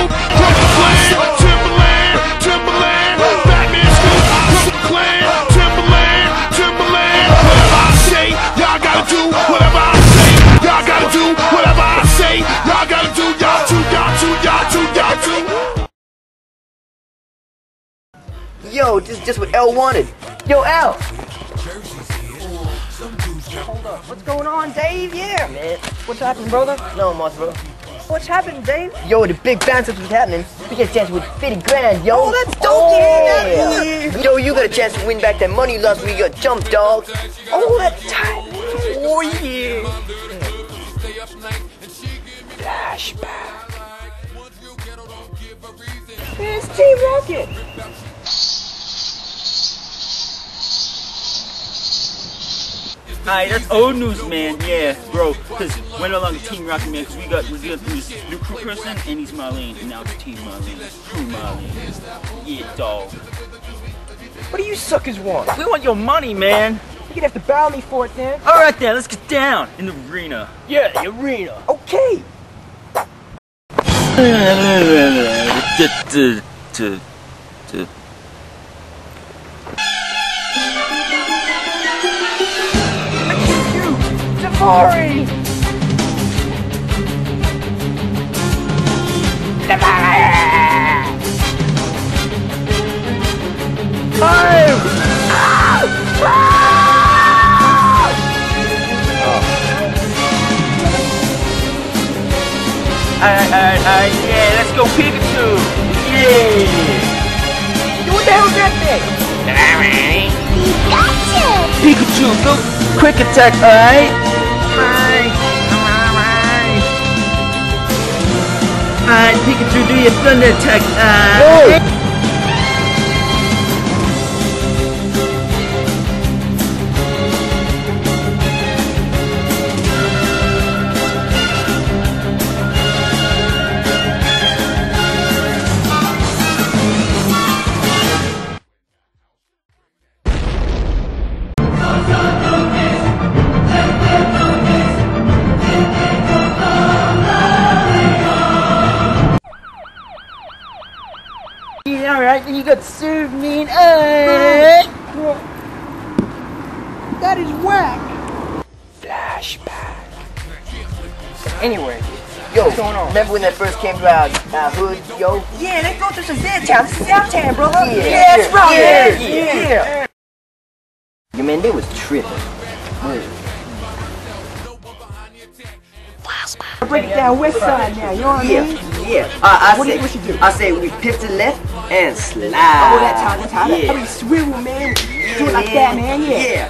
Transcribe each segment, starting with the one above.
Yo, this is just what L wanted. Yo, L! Hold up. What's going on, Dave? Yeah, man. What's happening, brother? No, Moss, bro. What's happening, Dave? Yo, the big bounce was happening. We get a chance with 50 grand, yo. Oh, that's dope. Yeah. Yo, you got a chance to win back that money you lost when you got jumped, dog. Oh, that's tight. Oh, yeah. Flashback. It's Team Rocket. Alright, that's old news, man. Yeah, bro. Cause we're no longer Team Rocket, man. Cause we got this new crew person, and he's Marlene, and now it's Team Marlene. Crew Marlene. Yeah, dog. What do you suckers want? We want your money, man. You're gonna have to bow me for it, then. All right, then. Let's get down in the arena. Yeah, the arena. Okay. Davari! Alright, yeah, let's go Pikachu! Yeah! What the hell is that thing? Gotcha! Pikachu, go quick attack, alright? Alright, Pikachu, do your thunder attack, alright? Alright, then you got served me That is whack. Flashback. Anyway, Yo, what's going on? Remember when that first came to our hood, yo? Yeah, let's go through some Z town. This is South Town, brother. Yeah, that's right. Yeah. Yo, man, they was tripping. Break it down west side now, you know what I mean? Yeah. What you do? I say we pip to the left and slide. Oh, that's how. Yeah. I mean, swivel, man. Do it like that, man. Yeah.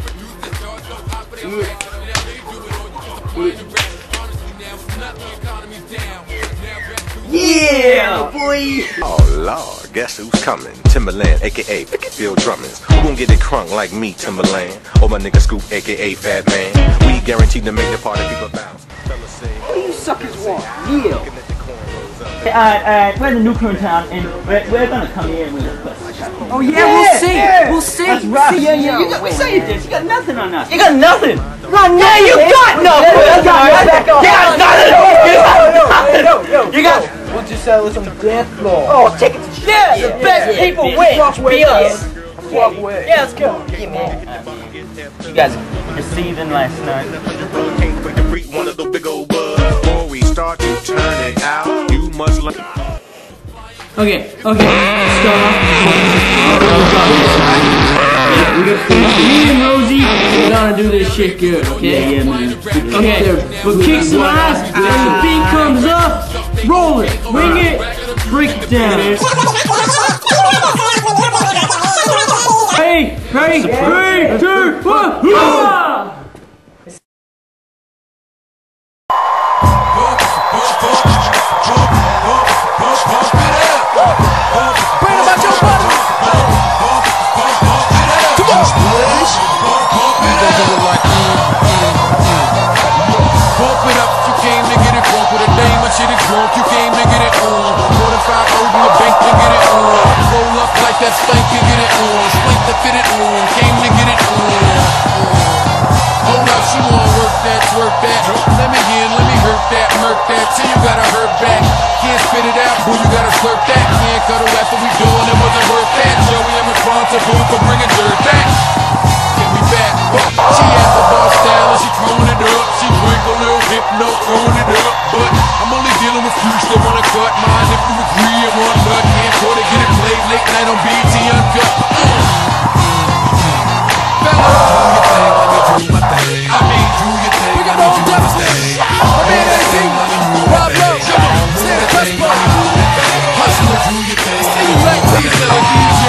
Yeah, boy. Oh Lord, guess who's coming? Timberland, aka Field Drummins. Who gon' get it crunk like me, Timberland? Or my nigga Scoop, aka Fat Man. We guaranteed to make the party people bounce. What do you suckers want? Yeah. We're in the nuclear town, and we're gonna come here with a quest. Oh yeah, we'll see. We'll see. That's right. See, Yeah. You got, say it this. You got nothing on us. You got nothing. Yeah, you got nothing. You got. We'll just settle this on the dance floor. Oh, take it to shit. Yeah, the best people win. Be us. Walk away. Yeah, let's go. Yeah, man. You guys were seething last night. One of the big old buds. Before we start to turn it out, you must learn. Okay, stop. Me and Rosie, we're gonna do this shit good, okay? Yeah, man. Okay, we'll kick some ass, and when the beat comes up, roll it, ring it, break it down. Ready? 3, 2, 1, hurrah! You came to get it on. 45 over the bank to get it on. Roll up like that spank, you get it on. Spank to fit it on. Came to get it on. uncut. Mind if you agree, I want nut. Can't afford to get it played late night on BT Uncut. Fellas, do your thing, let me do my thing. I mean, do your thing, let me do my thing. I mean, anything, Rob Lowe, come on, stand the best part. Hustler, do your thing. See you like these little DJ.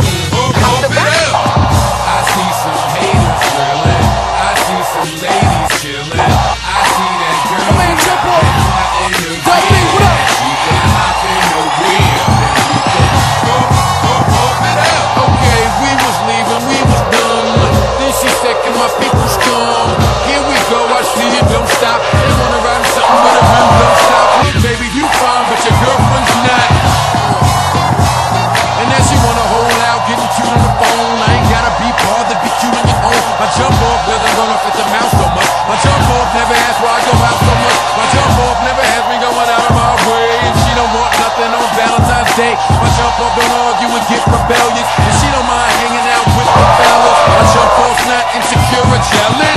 I see some haters drilling. I see some ladies chilling. I see that girl. I mean, jump on. What up? She can hop in the wheel. Okay, we was leaving, we was done. Then she said, can my peoples come? Here we go, I see it, don't stop. They wanna ride in something with a rim, don't stop. Look, baby, you fine, but your girlfriend's not. And then she wanna hold out, getting cute on the phone. I ain't gotta be bothered, be cute on your own. My jump off doesn't run off at the mouth so much. My jump off never asks why I go out so much. My jump off never has me going out of my way. And she don't want nothing on Valentine's Day. My jump off don't argue and get rebellious. And she don't mind hanging out with the fellas. My jump off's not insecure or jealous.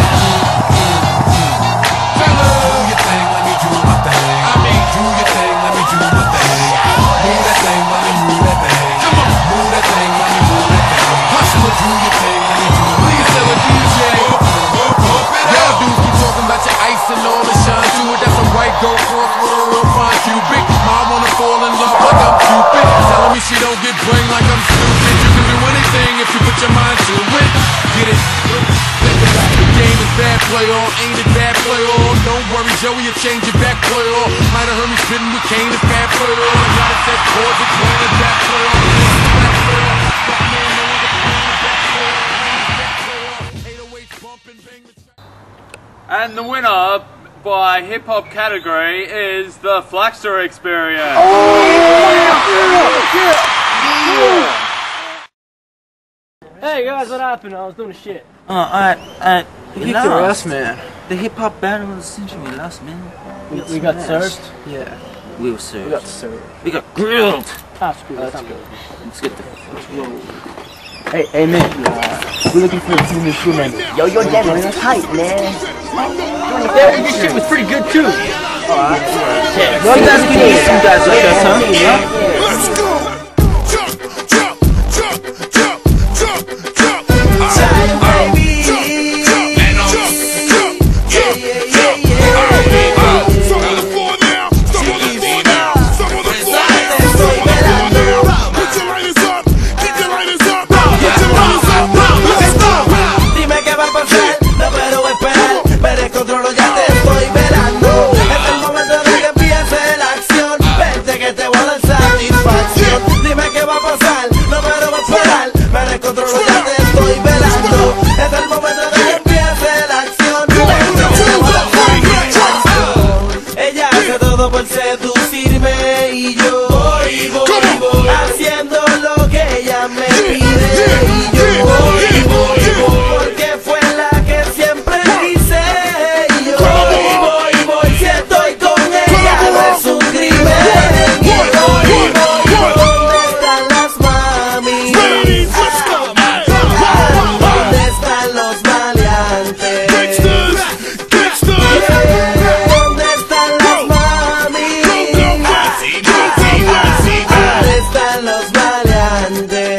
Fellas, do your thing, let me do my thing. I mean, do your thing, let me do my thing. Move that thing, let me move that thing. Come on, move that thing, let me move that thing. Hustler, do your thing, let me do my thing. Please tell a DJ. Y'all dudes keep talking about your ice and all the shine to it. That's a white gold cross with a real fine cubic. Mom wanna fall in love like I'm Cupid. Telling me she don't get brain like I'm stupid. You can do anything if you put your mind to it. Get it? The game is bad, play on. Ain't it bad, play on. Don't worry, Joey, you change your back, play on. Might have heard me spitting with Kane, it's bad, play on. I got it set chords, it's playing it back, play on. And the winner by hip hop category is the Flaxta Experience. Hey guys, what happened? I was doing shit. We Kicked your ass, man. The hip hop battle of the century, we lost, man. We got served. Yeah. We were served. We got served. We got grilled. Ah, screw That's it. good. Let's get the roll. Hey man, we're looking for a team improvement. Yo, your damn is tight, man. Yeah, your shit was pretty good too. Yeah. You guys can eat some guys like us, huh? Yeah. Let's go! Jump, jump, jump, jump, jump, jump. Some on the floor now, some on the floor now, some on the floor now, some on the floor now. Put your lighters up, keep your lighters up, put your lighters up. Let's go! Dime qué va a pasar, no puedo esperar, me descontrolo, ya te estoy velando. Es el momento de que empiece la acción, vente que te voy a dar satisfacción. Dime qué va a pasar, no puedo esperar, me descontrolo, ya te estoy velando. Es el momento de que empiece la acción, vente que te voy a dar satisfacción. Ella hace todo por seducirme y yo voy haciendo lo que ella me pide y yo voy porque fue la que siempre quise y yo voy si estoy con ella no es un crimen y voy ¿dónde están las mami? ¿Dónde están los maleantes? ¿Dónde están las mami? ¿Dónde están los maleantes?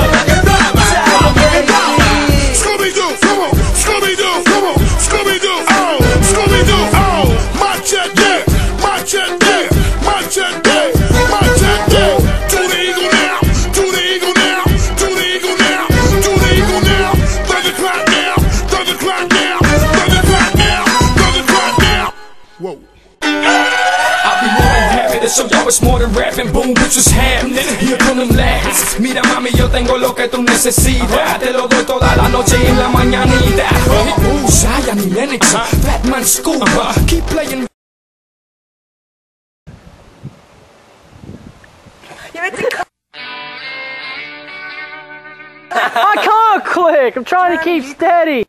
Scooby-Doo, come on, Scooby-Doo, come on, Scooby-Doo, oh, Scooby-Doo, oh, machete, machete, machete, machete. To the eagle now, to the eagle now, to the eagle now, to the eagle now. Thunderclap now, thunderclap now, thunderclap now, thunderclap now. Whoa. I'll be more than happy to show y'all it's more than rapping. Boom, bitches happening. Here con them lads. Mira mami, yo tengo lo que tú necesitas. Te lo doy toda la noche y en la mañanita. Zion y Lennox, Batman Scuba. Keep playing. I can't click. I'm trying to keep steady.